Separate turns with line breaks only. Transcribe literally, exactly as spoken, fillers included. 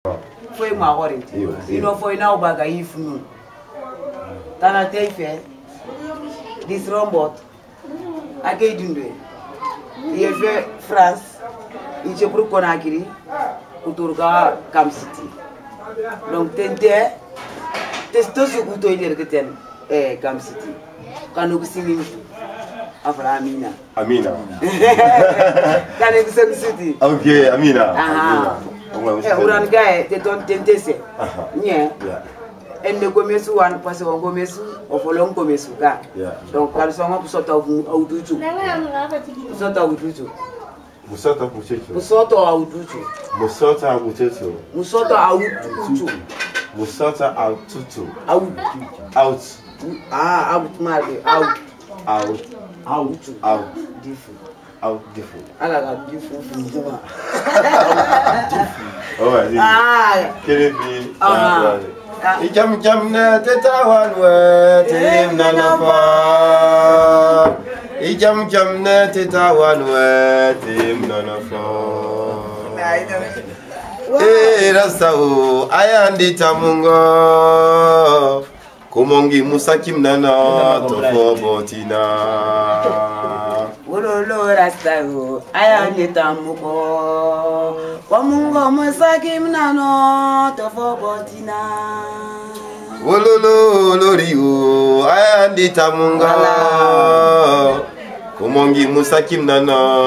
Foi uma hora. E não foi não bagaifo não. Tá na T V. Disrombot. Aqui dundwe. E eu fui France. E je pro Conakry. O Turga Cam City. Donc tente. Testo se kuto ile que tem eh Cam City. Kanu kusini. Afra Amina.
Amina.
Kanu kusini City.
Ok, Amina.
Ah. Eh uran gae te ton tente se. Nye. Elle começo o ano passado o começo o folon começo cá donc quando só uma pessoa tá ao tudo pessoa tá ao tudo
Musota muchecho
musota ao tudo
Musota muchecho
musota ao tudo
Musota ao tudo
out
out
ah out mali out
out
out
out
difu
out difu
ala ga difu fuma
oh vas-y
ah
quel est
ah
Ijam jam na tetawan we tim na nafa. Ijam jam na tetawan we tim na nafa. Eh rasau ayandi tamungo. Kumongi musakim nana tofo botina.
Wololo rasau ayandi tamungo. Kumongo musakim nana tofo botina.
Wololo loriu ayandi tamunga. Kumongi musakim nana